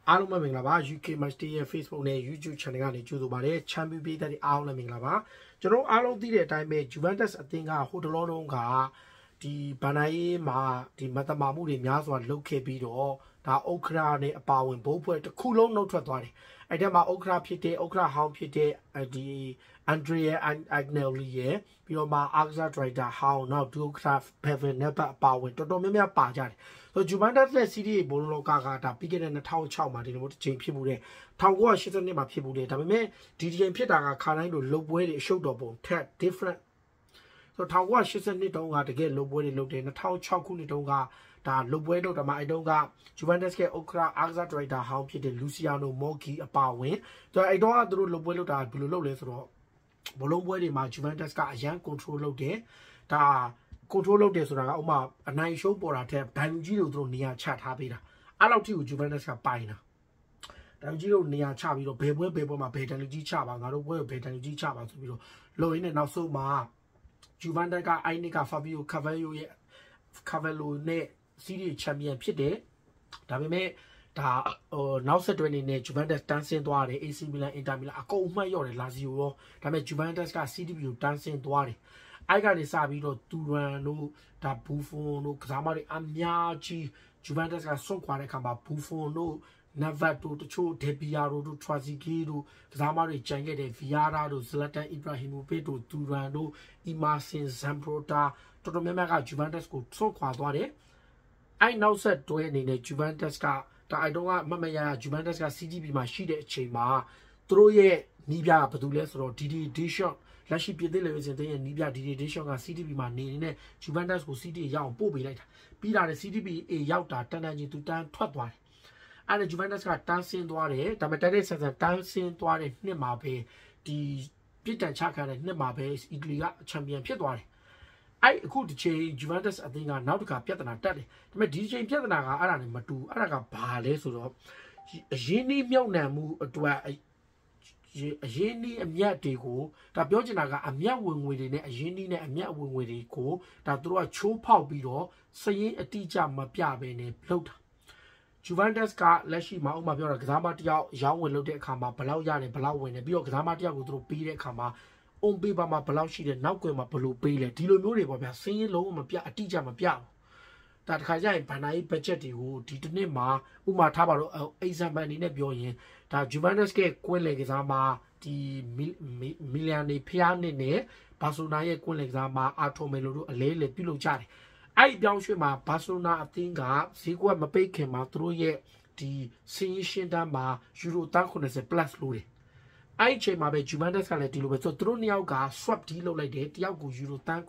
အားလုံးပဲမင်္ဂလာပါ UK Match Day ရဲ့ Facebook နဲ့ YouTube Channel ကနေကြိုဆိုပါရစေချန်ပီယံပြည်သက်တွေအားလုံးလည်းမင်္ဂလာပါကျွန်တော်အားလုံးသိတဲ့အတိုင်းပဲ Juventus အသင်းကဟိုတလောလုံးကဒီဘန်နိုင်ရေးမှာဒီမတမာမှုတွေများစွာလုပ်ခဲ့ပြီးတော့ဒါဥက္ခရာနဲ့အပါဝင်ဘိုးဖွဲ့တစ်ခုလုံးနှုတ်ထွက်သွားတယ်အဲ့ထဲမှာဥက္ခရာဖြစ်တဲ့ဥက္ခရာဟောင်းဖြစ်တဲ့ဒီအန်ဒရီယာအဂနယ်လီရဲ့ပြီးတော့မှအာဂဇာဒရိုက်တာဟောင်းနောက်ဒူခရာဘယ်ဗင်နက်အပါဝင်တော်တော်များများပါကြတယ်ဆိုဂျူဗန်တက်စ်ရဲ့စီးရီးဘောလုံးလောကကဒါပြီးခဲ့တဲ့2006မှာဒီလိုမျိုးတစ်ချိန်ဖြစ်မှုတဲ့1982မှာဖြစ်မှုတဲ့ဒါပေမဲ့ဒီချိန်ဖြစ်တာကခါတိုင်းလိုလုတ်ပွဲတွေအရှုပ်တော်ပုံထက် different ဆို1982တုန်းကတကယ်လုတ်ပွဲတွေလုတ်တယ်2006ခုနှစ်တုန်းကဒါလုတ်ပွဲလုတ်တာမှအဲ့တုန်းကဂျူဗန်တက်စ်ရဲ့ဥက္ခရာအာဂဇာဒရိုက်တာဟောင်းဖြစ်တဲ့လူစီယာနိုမော်ဂီအပါဝင်ဆိုအဲ့တုန်းကသူတို့လုတ်ပွဲလုတ်တာဘယ်လိုလုတ်လဲဆိုတော့ဘလုံးပွဲတွေမှာ Juventus ကအရန် control လုပ်တယ်ဒါ control လုပ်တယ်ဆိုတာကဥမာအနိုင်ရှုံးပေါ်တာထက်ဒိုင်လူကြီးတို့သူတို့နေရာချထားပေးတာအဲ့လောက်ထိကို Juventus ကပိုင်တာဒိုင်လူကြီးတို့နေရာချပြီးတော့ဘယ်ပွဲမှာဘယ်ဒိုင်လူကြီးချပါငါတို့ပွဲကိုဘယ်ဒိုင်လူကြီးချပါဆိုပြီးတော့လုံရင်းနဲ့နောက်ဆုံးမှာ Juventus ကအိုင်နစ်က Fabio Carvalho ရဲ့ Carvalho နဲ့ Serie Champion ဖြစ်တယ်ဒါပေမဲ့ဒါနောက်ဆက်တွဲအနေနဲ့ Juventus တန်းဆင်းသွားတယ် AC Milan Inter Milan အကုန်မှတ်ရော့တယ် Lazio ရောဒါပေမဲ့ Juventus က CDB ကိုတန်းဆင်းသွားတယ်အဲ့ကနေစပြီးတော့ Turan တို့ဒါ Buffon တို့ကစားမတွေအများကြီး Juventus ကဆွန့်ခွာတဲ့အခါမှာ Buffon တို့ Navas တို့တချို့ Del Piero တို့ Trezeguet တို့ကစားမတွေကြံခဲ့တဲ့ Vieira တို့ Zlatan Ibrahimovic တို့ Turan တို့ Emerson Zambrota တော်တော်များများက Juventus ကိုဆွန့်ခွာသွားတယ်အဲ့နောက်ဆက်တွဲအနေနဲ့ Juventus ကဒါအဲ့တော့ကမမရ Juventus က CGB မှာရှိတဲ့အချိန်မှာသူတို့ရဲ့နီးပြကဘာတူလဲဆိုတော့ Didier Deschamps လက်ရှိပြည်သက်လေစင်တဲ့နီးပြ Didier Deschamps က CGB မှာနေနေတဲ့ Juventus ကို CDA ရအောင်ပို့ပေးလိုက်တာပြီးတာနဲ့ CGB A ရောက်တာတန်ချင်းသူတန်းထွက်သွားတယ်အဲ့ဒါ Juventus ကတန်းဆင်းသွားတယ်ဒါပေမဲ့တိုက်တဲ့ဆန်တန်းဆင်းသွားတဲ့နှစ်မှာပဲဒီပြစ်ဒဏ်ချခံတဲ့နှစ်မှာပဲအီတလီကချန်ပီယံဖြစ်သွားတယ်အဲ့အခုဒီချိန် Juventus အသင်းကနောက်တစ်ခါပြဿနာတက်တယ်ဒါပေမဲ့ဒီချိန်ပြဿနာကအဲ့ဒါနဲ့မတူအဲ့ဒါကဘာလဲဆိုတော့အရင်းနှီးမြုပ်နှံမှုအတွက်အရင်းနှီးအမြတ်တွေကိုဒါပြောချင်တာကအမြတ်ဝင်ငွေတွေနဲ့အရင်းနှီးနဲ့အမြတ်ဝင်ငွေတွေကိုဒါသူတို့ကချိုးဖောက်ပြီးတော့စရင်အတိအကျမပြဘဲနဲ့လုပ်တာ Juventus ကလက်ရှိမှာဥပမာပြောတာကစားမတယောက်ရောင်းဝယ်လုပ်တဲ့အခါမှာဘယ်လောက်ရတယ်ဘယ်လောက်ဝင်တယ်ပြီးတော့ကစားမတယောက်ကိုသူတို့ပေးတဲ့အခါမှာon paper မှာဘယ်လောက်ရှိတယ်နောက်ကွယ်မှာဘယ်လိုပေးလဲဒီလိုမျိုးတွေပေါ့ဗျာစင်းရင်လုံးဝမပြအတိအကျမပြဘူးဒါတခါကျရင်ဘန်နာရေး budget တွေကိုဒီတစ်နှစ်မှာဥမာထားပါတော့ example အနေနဲ့ပြောရင်ဒါ Juventus ကကွင်းလေကစားမှာဒီမီလီယံနေဖျားနှစ်နဲ့ဘာဆိုနာရဲ့ကွင်းလေကစားမှာအာထိုမယ်လို့တို့အလဲလေပြုတ်လုပ်ကြတယ်အဲ့ဒီပြောင်းရွှေ့မှာဘာဆိုနာအသင်းကဈေးကွက်မပိတ်ခင်မှာသူတို့ရဲ့ဒီစင်းရှင်းတန်းမှာယူရိုတန်း80 plus လို့တယ်အဲ့ဒီချိန်မှာပဲ Juventus ကလည်းဒီလိုပဲဆိုသူတို့နှစ်ယောက်က swap deal လုပ်လိုက်တယ်တယောက်ကိုယူရိုတန်း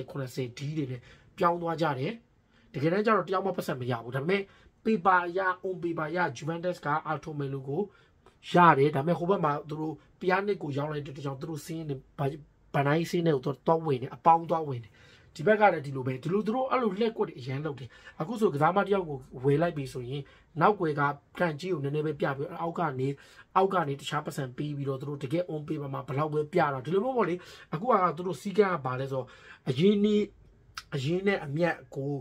60 deal တွေနဲ့ပြောင်းသွားကြတယ်တကယ်တမ်းကျတော့တယောက်မှပတ်စံမရဘူးဒါပေမဲ့ paper ရ on paper ရ Juventus က Alto Melo ကိုရတယ်ဒါပေမဲ့ဟိုဘက်မှာသူတို့ပြားနစ်ကိုရောင်းလိုက်တဲ့ကြောင့်သူတို့စင်းနေဘန်နိုင်စင်းနေကိုတော့ဝင်နေအပေါင်းသွားဝင်နေဒီဘက်ကလည်းဒီလိုပဲဒီလိုသူတို့အဲ့လိုလက်ကွက်တွေအရန်လုပ်တယ်အခုဆိုကစားမတယောက်ကိုဝယ်လိုက်ပြီဆိုရင်နောက်ွယ်ကကန်ကြီးကိုနည်းနည်းပဲပြပြီးအောက်ကနေတခြားပတ်စံပေးပြီးတော့သူတို့တကယ် on paper မှာဘယ်လောက်ပဲပြတော့ဒီလိုမျိုးပေါ့လေအခုကသူတို့စီးကန်းကပါလဲဆိုအရင်နဲ့အမြတ်ကို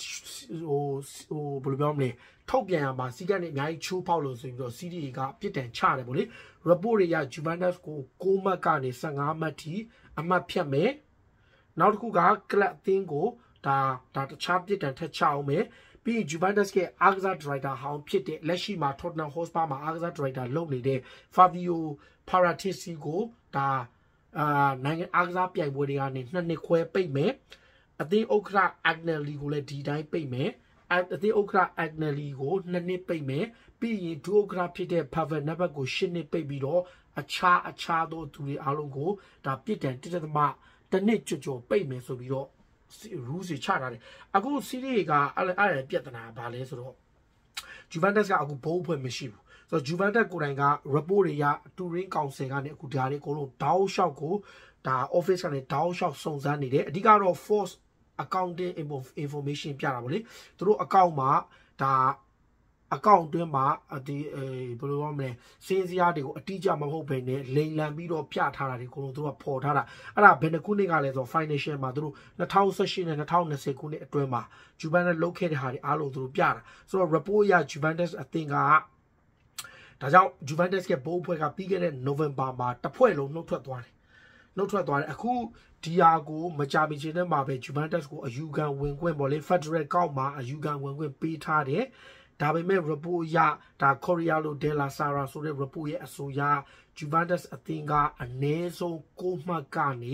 ဟိုဘယ်လိုပြောမလဲထုတ်ပြန်ရမှာစီးကန်းနဲ့အများကြီးချိုးဖောက်လို့ဆိုပြီးတော့ CDA ကပြစ်ဒဏ်ချတယ်ပေါ့လေ report တွေက Juventus ကို6မှတ်ကနေ15မှတ်ထိအမှတ်ဖြတ်မယ်နောက်တစ်ခုက club အသင်းကိုဒါတခြားပြစ်ဒဏ်ထက်ချအောင်မယ်ပြီး Juventus ရဲ့ Agza Director ဟောင်းဖြစ်တဲ့လက်ရှိမှာ Tottenham Hotspur မှာ Agza Director လုပ်နေတဲ့ Fabio Paratici ကိုဒါနိုင်ငံအားကစားပြိုင်ပွဲတွေကနေ2နှစ်ခွဲပိတ်မယ်အသင်းဥက္ကဋ္ဌ Agnelli ကိုလည်းဒီတိုင်းပိတ်မယ်အသင်းဥက္ကဋ္ဌ Agnelli ကို2နှစ်ပိတ်မယ်ပြီးရင်ဒုဥက္ကဋ္ဌဖြစ်တဲ့ Pavel Nedved ကို8နှစ်ပိတ်ပြီးတော့အခြားသောသူတွေအားလုံးကိုဒါပြစ်ဒဏ်1.1နှစ်ကြော်ပိတ်မယ်ဆိုပြီးတော့ rules ချထားတယ်အခု series ကအဲ့ပြဿနာဘာလဲဆိုတော့ Juventus ကအခုဘိုးဖွဲ့မရှိဘူးဆိုတော့ Juventus ကိုယ်တိုင်က report တွေရ Turin Council ကနေအခုဒါတွေအကုန်လုံးတောက်လျှောက်ကိုဒါ office ကနေတောက်လျှောက်စုံစမ်းနေတယ်အဓိကတော့ false accounting information ပြတာဗောလေသူတို့ account မှာဒါ account တွင်းမှာဒီဘယ်လိုပြောမလဲစင်းစရာတွေကိုအတိအကျမဟုတ်ဘဲနဲ့လိမ်လံပြီးတော့ပြထားတာတွေကိုသူတို့ကပေါ်ထားတာအဲ့ဒါဘယ်နှခုနှစ်ကလဲဆိုတော့ financial မှာသူတို့2018နဲ့2020ခုနှစ်အတွင်းမှာ Juventus လုတ်ခဲ့တဲ့ဟာတွေအားလုံးသူတို့ပြတာဆိုတော့ report ရ Juventus အသင်းကဒါကြောင့် Juventus ရဲ့ဘိုးအဖွဲ့ကပြီးခဲ့တဲ့ November မှာတစ်ဖွဲ့လုံးနှုတ်ထွက်သွားတယ်အခုဒီယာကိုမကြမီချင်းနဲ့မှာပဲ Juventus ကိုအယူခံဝင်ခွင့်ပေါ့လေ Federal ကောက်မှာအယူခံဝင်ခွင့်ပေးထားတယ်ဒါပေမဲ့ report ရဒါ Corriere della Sera ဆိုတဲ့ report ရဲ့အဆိုအရ Juventus အသင်းကအနည်းဆုံး6မှတ်ကနေ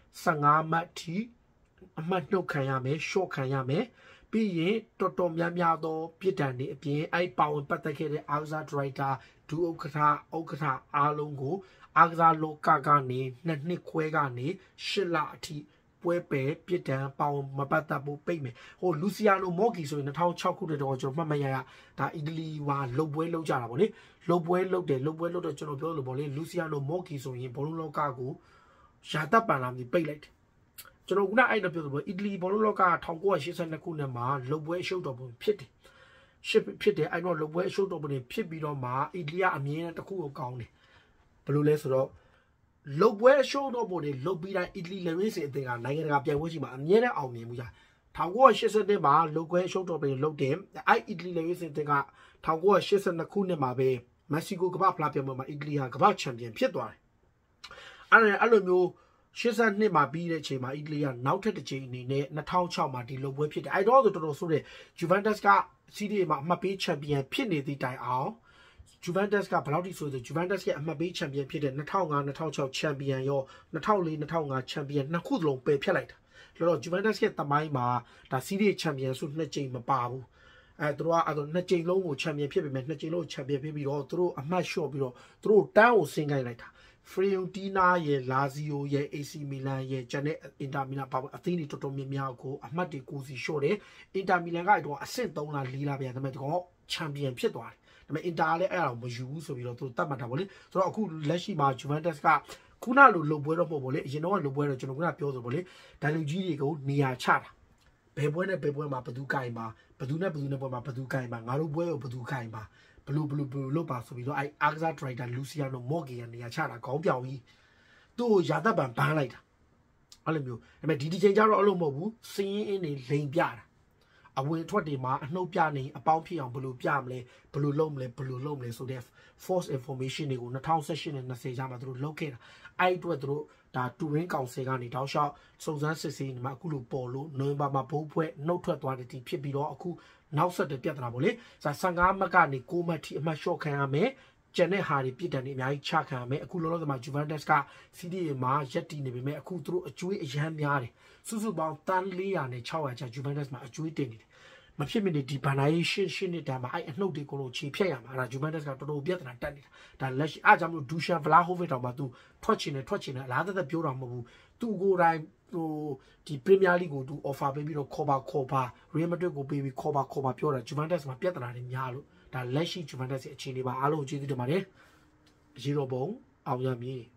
15မှတ်ထိအမှတ်နှုတ်ခံရမယ် short ခံရမယ်ပြီးရင်တော်တော်များများသောပြည်တံတွေအပြင်အဲ့ပါဝင်ပတ်သက်ခဲ့တဲ့အားကစား director ဒုဥက္ကဋ္ဌအားလုံးကိုအားကစားလောကကနေ2နှစ်ခွဲကနေ8လအထိပွဲပယ်ပြည်တံပါဝင်မပတ်သက်ဖို့ပိတ်မယ်ဟိုလူစီယာနိုမော့ကီဆိုရင်2006ခုနှစ်တော့ကျွန်တော်မှတ်မရဒါအီတလီဟာလုတ်ပွဲလုတ်ကြတာပေါ့လေလုတ်ပွဲလုတ်တော့ကျွန်တော်ပြောလို့ပေါ့လေလူစီယာနိုမော့ကီဆိုရင်ဘောလုံးလောကကိုရာတပ်ပန်လာပြီးပိတ်လိုက်တယ်ကျွန်တော်ကအဲ့လိုပြောလို့ပေါ့အီတလီဘောလုံးလောက1982ခုနှစ်မှာလုတ်ပွဲအရှုပ်တော်ပုံဖြစ်တယ်အဲ့တော့လုတ်ပွဲအရှုပ်တော်ပုံဖြစ်ပြီးတော့မှအီတလီကအမြင်နဲ့တစ်ခုကိုကောင်းတယ်ဘယ်လိုလဲဆိုတော့လုတ်ပွဲအရှုံးတော့ပုံတွေလုတ်ပြီးတိုင်းအီတလီလက်ဝဲစင်အသင်းကနိုင်ငံတကာပြိုင်ပွဲရှိမှာအမြဲတမ်းအောင်မြင်မှုကြ1982မှာလုတ်ပွဲအရှုံးတော့ပုံလုတ်တယ်အဲ့အီတလီလက်ဝဲစင်အသင်းက1982ခုနှစ်မှာပဲမက္ကဆီကိုကမ္ဘာဖလားပြိုင်ပွဲမှာအီတလီဟာကမ္ဘာချန်ပီယံဖြစ်သွားတယ်အဲ့လိုမျိုး82မှာပြီးတဲ့အချိန်မှာအီတလီကနောက်ထပ်တစ်ချိန်အနေနဲ့2006မှာဒီလုတ်ပွဲဖြစ်တယ်အဲ့တော့တော်တော်ဆိုတဲ့ Juventus က Serie A မှာအမှတ်ပေးချန်ပီယံဖြစ်နေသည့်တိုင်အောင်Juventus ကဘယ်လောက်ထိဆိုဆို Juventus ရဲ့အမှတ်ပေးချန်ပီယံဖြစ်တဲ့2005-2006ချန်ပီယံရော2004-2005ချန်ပီယံနှစ်ခုစလုံးပယ်ဖျက်လိုက်တာဆိုတော့ Juventus ရဲ့တမိုင်းမှာဒါ Serie A ချန်ပီယံစု2ကြိမ်မပါဘူးသူတို့က2ကြိမ်လုံးကိုချန်ပီယံဖြစ်ပေမဲ့2ကြိမ်လုံးချန်ပီယံဖြစ်ပြီးတော့သူတို့အမှတ်လျှော့ပြီးတော့သူတို့တန်းကိုဆင်းခိုင်းလိုက်တာ Fiorentina ရဲ့ Lazio ရဲ့ AC Milan ရဲ့ကျန်တဲ့ Inter Milan ပါအသင်းတွေတော်တော်များများကိုအမှတ်တွေကိုစီလျှော့တယ် Inter Milan ကတော့အဆင့်3လား4လားပြန်ဒါပေမဲ့တော့ချန်ပီယံဖြစ်သွားတယ်ဒါပေမဲ့ Inter လည်းအဲ့ဒါကိုမယူဘူးဆိုပြီးတော့သူတတ်မှတ်တာပေါ့လေဆိုတော့အခုလက်ရှိမှာ Juventus ကခုနလိုလုတ်ပွဲတော့မဟုတ်ဘူးလေအရင်တော့လုတ်ပွဲတော့ကျွန်တော်ကပြောဆိုပေါ့လေဒိုင်လူကြီးတွေကိုနေရာချတာဘယ်ပွဲနဲ့ဘယ်ပွဲမှာဘယ်သူကင်ပါဘယ်သူနဲ့ပွဲမှာဘယ်သူကင်ပါငါတို့ပွဲကိုဘယ်သူကင်ပါဘလူလို့ပါဆိုပြီးတော့အဲ့အားကစား director Luciano Moggi ကနေရာချတာခေါင်းပြောင်ကြီးသူ့ကိုရာသက်ပံဘန်းလိုက်တာအဲ့လိုမျိုးဒါပေမဲ့ဒီချိန်ကျတော့အဲ့လိုမဟုတ်ဘူးစင်းရင်းနေလိန်ပြတာအဝင်ထွက်တွေမှာအနှုတ်ပြနေအပေါင်းဖြစ်အောင်ဘယ်လိုပြမလဲဘယ်လိုလုပ်မလဲဆိုတဲ့ false information တွေကို2018နဲ့20ကျမှသူတို့လုပ်ခဲ့တာအဲ့အတွက်သူတို့ဒါတူရင်းကောင်စီကနေတောက်လျှောက်စုံစမ်းစစ်ဆေးနေမှာအခုလိုပေါ်လို့နိုဝင်ဘာမှာဘိုးဖွဲ့နှုတ်ထွက်သွားတဲ့ဒီဖြစ်ပြီးတော့အခုနောက်ဆက်တဲ့ပြဿနာပေါ့လေ15မှတ်ကနေ6မှတ်ထိအမှတ်လျှော့ခံရမယ်ကျန်တဲ့ဟာတွေပြည်တံတွေအများကြီးချခံရမယ်အခုလောလောဆယ်မှာ Juventus က Serie A မှာရက်တည်နေပေမဲ့အခုသူတို့အကျွေးအရန်များတယ်စုစုပေါင်းတန်း400နဲ့600ကျ Juventus မှာအကျွေးတင်နေတယ်မဖြစ်မနေဒီဘန်နာရေးရှင်းနေတာမှာအဲ့အနှုတ်တွေကိုလို့ခြေဖြတ်ရမှာအဲ့ဒါ Juventus ကတော်တော်ပြဿနာတက်နေတာဒါလက်ရှိအားကြောင့်မလို့ Dusan Vlahovic တောင်မှသူထွက်ချင်တယ်အလားသက်ပြောတာမဟုတ်ဘူးသူကိုယ်တိုင်ဟိုဒီ Premier League ကိုသူ offer ပေးပြီးတော့ခေါ်ပါ Real Madrid ကိုပေးပြီးခေါ်ပါပြောတာ Juventus မှာပြဿနာတွေများလို့ဒါလက်ရှိ Juventus ရဲ့အခြေအနေပါအားလုံးကျေးဇူးတင်ပါတယ်အရေးတော်ပုံအောင်ရမည်